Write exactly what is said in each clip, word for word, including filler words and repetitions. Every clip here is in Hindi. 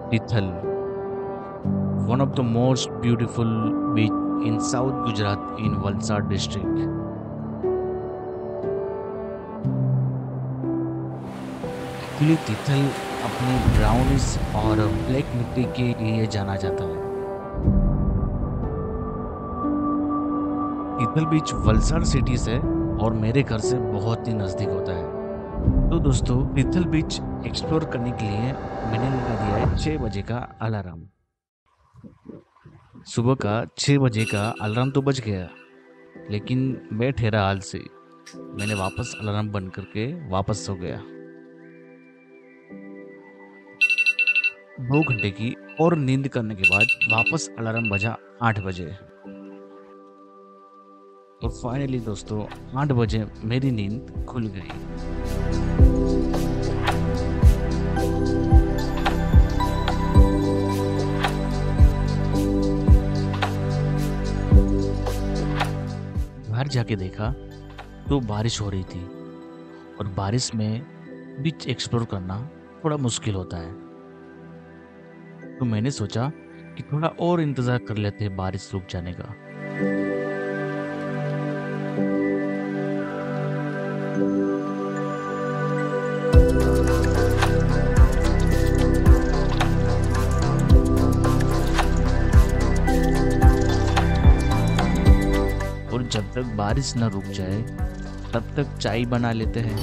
Tithal, one of the most beautiful beach in South Gujarat in Valsad district. Actually Tithal अपनी ब्राउनिश और ब्लैक मिट्टी के लिए जाना जाता है। तिथल बीच वलसाड सिटी से और मेरे घर से बहुत ही नज़दीक होता है। तो दोस्तों, तिथल बीच एक्सप्लोर करने के लिए मैंने लगा दिया है छः बजे का अलार्म। सुबह का छः बजे का अलार्म तो बज गया, लेकिन मैं ठहरा हाल से। मैंने वापस अलार्म बंद करके वापस सो गया। दो घंटे की और नींद करने के बाद वापस अलार्म बजा आठ बजे। तो फाइनली दोस्तों, आठ बजे मेरी नींद खुल गई। बाहर जाके देखा तो बारिश हो रही थी, और बारिश में बीच एक्सप्लोर करना थोड़ा मुश्किल होता है। तो मैंने सोचा कि थोड़ा और इंतज़ार कर लेते हैं बारिश रुक जाने का। और जब तक बारिश न रुक जाए तब तक चाय बना लेते हैं।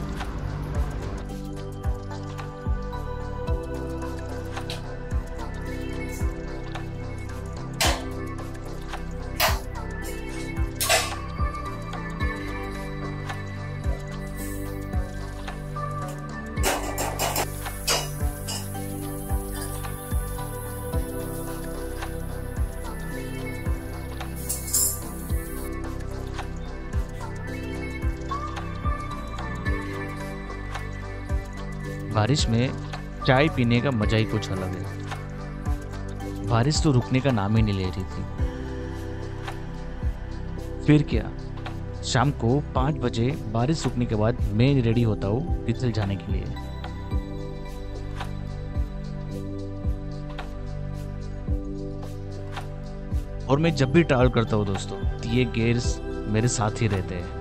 बारिश में चाय पीने का मजा ही कुछ अलग है। बारिश तो रुकने का नाम ही नहीं ले रही थी। फिर क्या, शाम को पाँच बजे बारिश रुकने के बाद मैं रेडी होता हूँ तिथल जाने के लिए। और मैं जब भी ट्रैवल करता हूँ दोस्तों, तो ये गेयर्स मेरे साथ ही रहते हैं।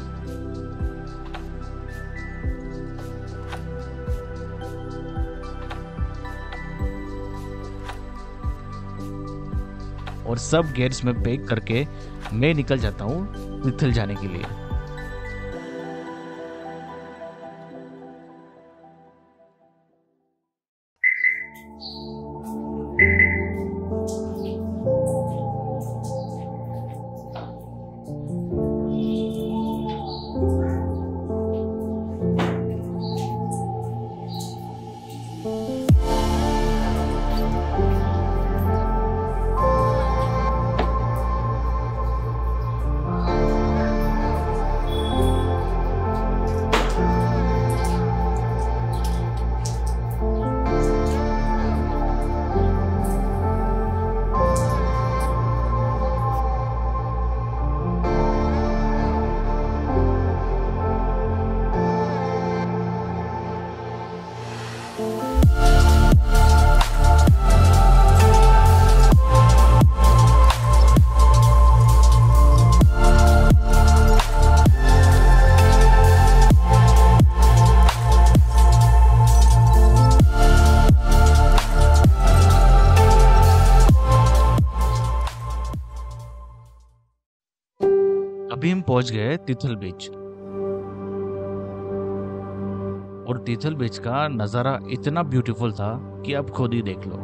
और सब गेट्स में पैक करके मैं निकल जाता हूँ तिथल जाने के लिए। अभी हम पहुंच गए तिथल बीच, और तिथल बीच का नज़ारा इतना ब्यूटीफुल था कि आप खुद ही देख लो।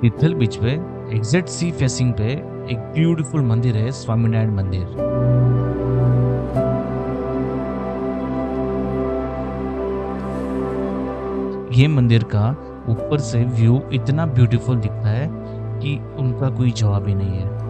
तिथल बीच पे एग्जैक्ट सी फेसिंग पे एक ब्यूटीफुल मंदिर है, स्वामीनारायण मंदिर। ये मंदिर का ऊपर से व्यू इतना ब्यूटीफुल दिखता है कि उनका कोई जवाब ही नहीं है।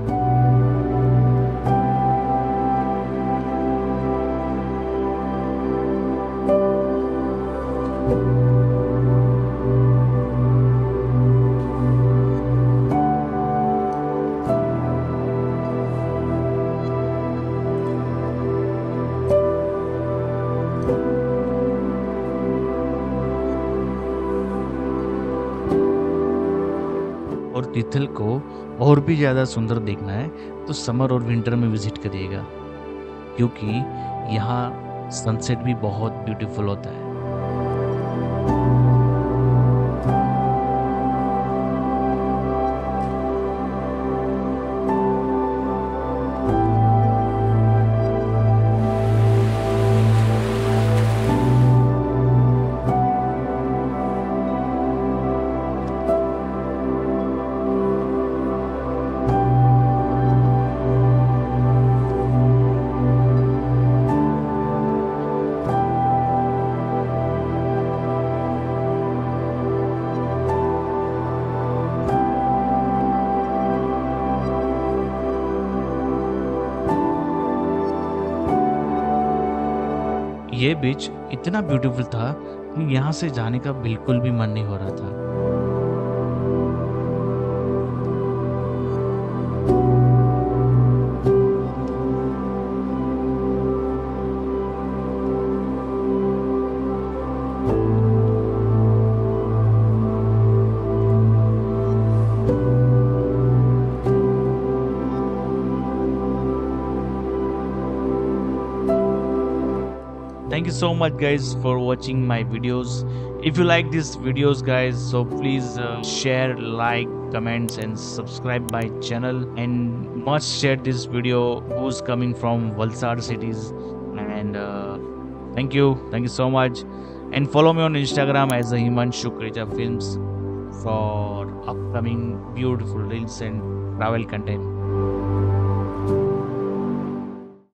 और तिथल को और भी ज़्यादा सुंदर देखना है तो समर और विंटर में विजिट करिएगा, क्योंकि यहाँ सनसेट भी बहुत ब्यूटीफुल होता है। ये बीच इतना ब्यूटीफुल था कि यहाँ से जाने का बिल्कुल भी मन नहीं हो रहा था। Thank you so much guys for watching my videos. If you like these videos guys, so please uh, share, like, comments and subscribe my channel, and must share this video who's coming from Valsad cities. And uh, thank you thank you so much, and follow me on Instagram as a Himanshu Krija Films for upcoming beautiful reels and travel content.